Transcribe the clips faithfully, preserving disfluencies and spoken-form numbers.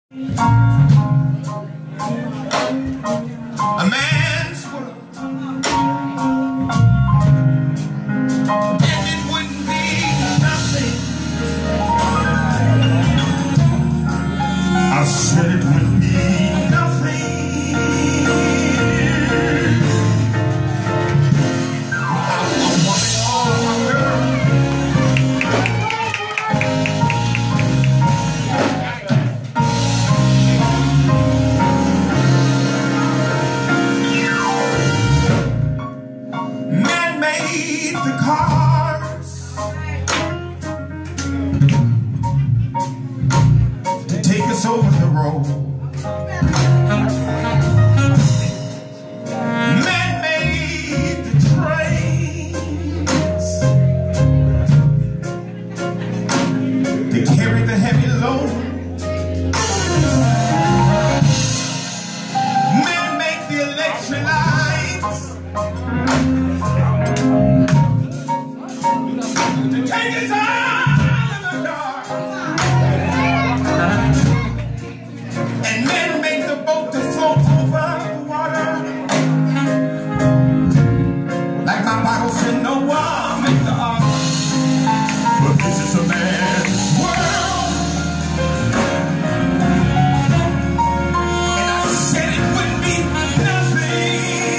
A man's world, and it wouldn't be nothing. I said it wouldn't be nothing. I, I want it all, my girl. The cars to take us over the road. Man made the trains to carry the heavy load. Man made the electric lights to take us out of the dark. And men make the boat to float over the water. Like my Bible said, Noah made the ark. But this is a man's world. And I said it wouldn't be nothing.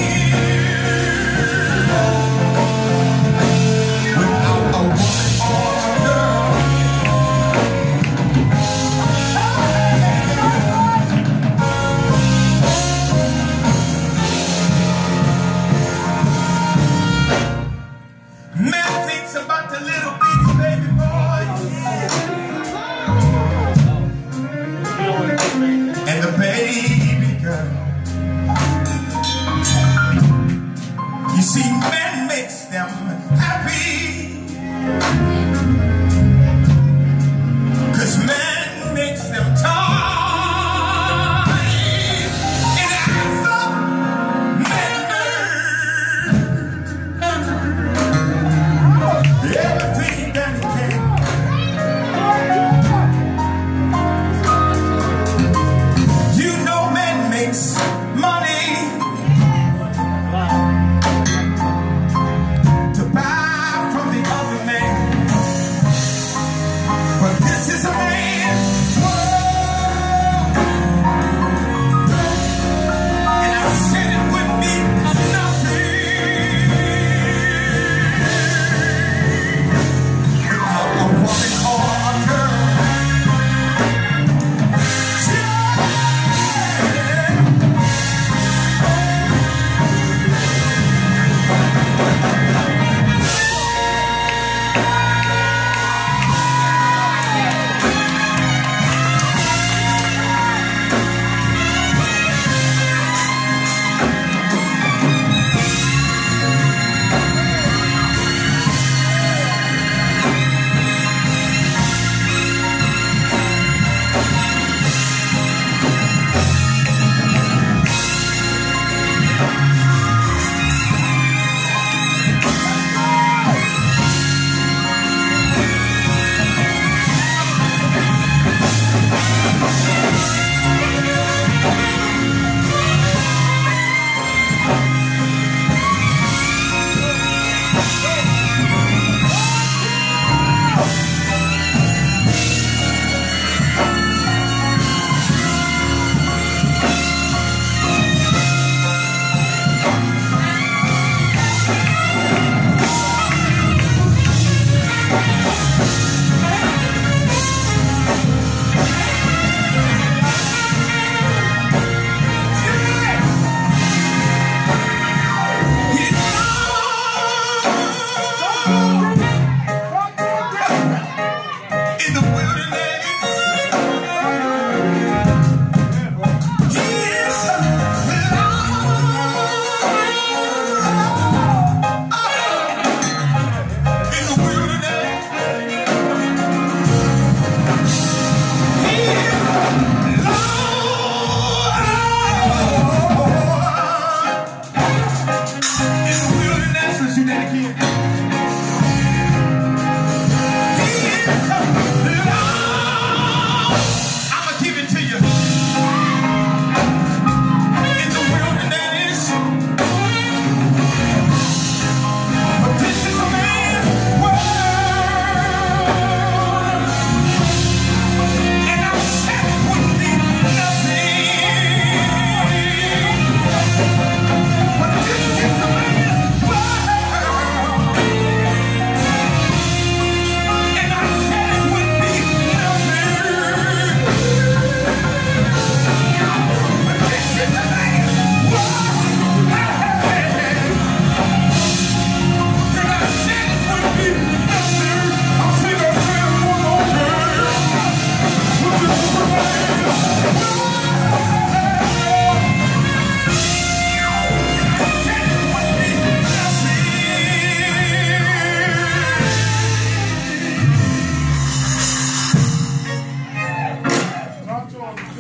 About the little bitty baby boy and the baby girl. You see, man makes them happy, 'cause man makes them tired. And after man everything that he can, you know, man makes money to buy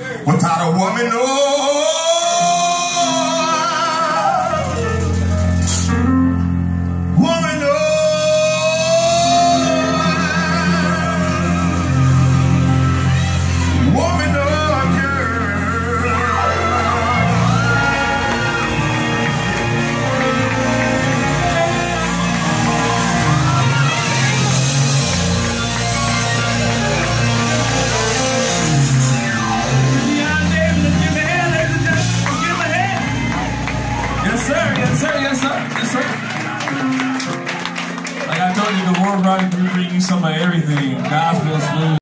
Without a woman, oh, woman, oh, woman, oh, yes, sir, yes, sir, yes, sir. Like I told you, the War Body Group bring you some of everything. Gospel, smooth.